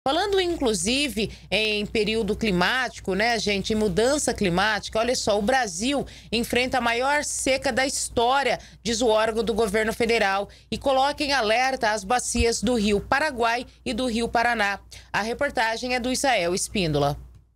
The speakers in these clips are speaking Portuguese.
Falando, inclusive, em período climático, né, gente, em mudança climática, olha só, o Brasil enfrenta a maior seca da história, diz o órgão do governo federal, e coloca em alerta as bacias do Rio Paraguai e do Rio Paraná. A reportagem é do Israel Espíndola.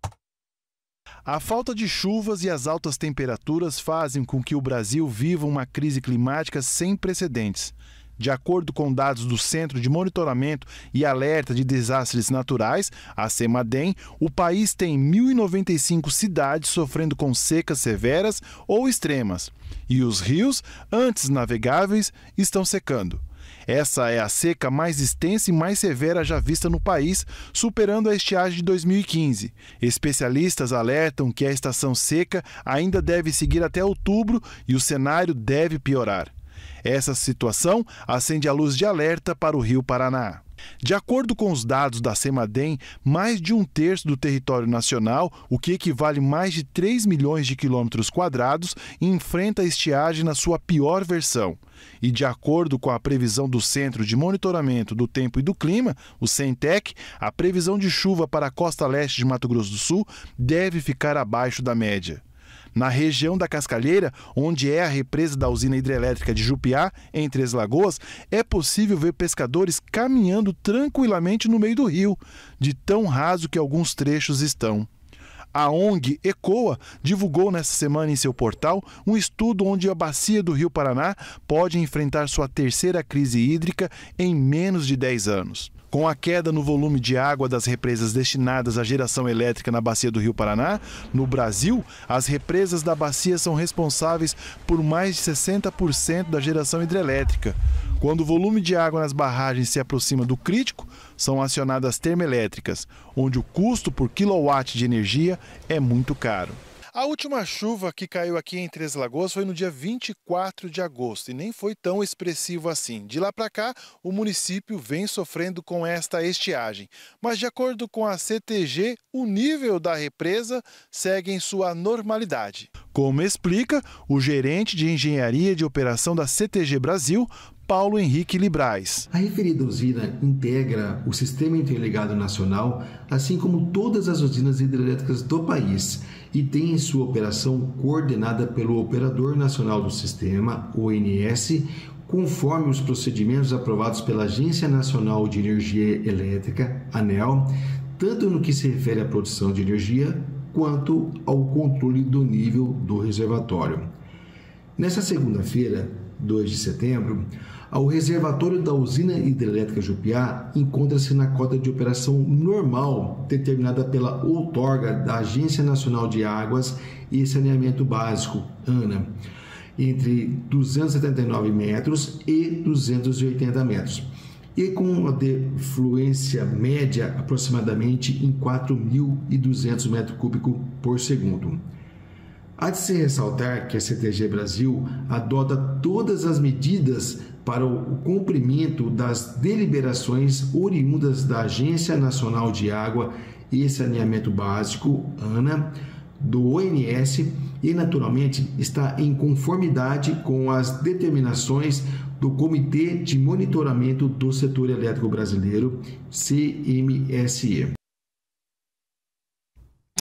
A falta de chuvas e as altas temperaturas fazem com que o Brasil viva uma crise climática sem precedentes. De acordo com dados do Centro de Monitoramento e Alerta de Desastres Naturais, a CEMADEM, o país tem 1.095 cidades sofrendo com secas severas ou extremas. E os rios, antes navegáveis, estão secando. Essa é a seca mais extensa e mais severa já vista no país, superando a estiagem de 2015. Especialistas alertam que a estação seca ainda deve seguir até outubro e o cenário deve piorar. Essa situação acende a luz de alerta para o Rio Paraná. De acordo com os dados da CEMADEM, mais de 1/3 do território nacional, o que equivale a mais de 3 milhões de quilômetros quadrados, enfrenta a estiagem na sua pior versão. E de acordo com a previsão do Centro de Monitoramento do Tempo e do Clima, o CENTEC, a previsão de chuva para a costa leste de Mato Grosso do Sul deve ficar abaixo da média. Na região da Cascalheira, onde é a represa da usina hidrelétrica de Jupiá, em Três Lagoas, é possível ver pescadores caminhando tranquilamente no meio do rio, de tão raso que alguns trechos estão. A ONG ECOA divulgou nesta semana em seu portal um estudo onde a bacia do Rio Paraná pode enfrentar sua terceira crise hídrica em menos de 10 anos. Com a queda no volume de água das represas destinadas à geração elétrica na bacia do Rio Paraná, no Brasil, as represas da bacia são responsáveis por mais de 60% da geração hidrelétrica. Quando o volume de água nas barragens se aproxima do crítico, são acionadas termoelétricas, onde o custo por quilowatt de energia é muito caro. A última chuva que caiu aqui em Três Lagoas foi no dia 24 de agosto e nem foi tão expressivo assim. De lá para cá, o município vem sofrendo com esta estiagem. Mas de acordo com a CTG, o nível da represa segue em sua normalidade. Como explica o gerente de engenharia de operação da CTG Brasil, Paulo Henrique Librais. A referida usina integra o Sistema Interligado Nacional, assim como todas as usinas hidrelétricas do país, e tem em sua operação coordenada pelo Operador Nacional do Sistema, ONS, conforme os procedimentos aprovados pela Agência Nacional de Energia Elétrica, ANEEL, tanto no que se refere à produção de energia, quanto ao controle do nível do reservatório. Nesta segunda-feira, 2 de setembro, o reservatório da usina hidrelétrica Jupiá encontra-se na cota de operação normal determinada pela outorga da Agência Nacional de Águas e Saneamento Básico, ANA, entre 279 metros e 280 metros, e com uma defluência média aproximadamente em 4.200 metros cúbicos por segundo. Há de se ressaltar que a CTG Brasil adota todas as medidas para o cumprimento das deliberações oriundas da Agência Nacional de Água e Saneamento Básico, ANA, do ONS e, naturalmente, está em conformidade com as determinações do Comitê de Monitoramento do Setor Elétrico Brasileiro, CMSE.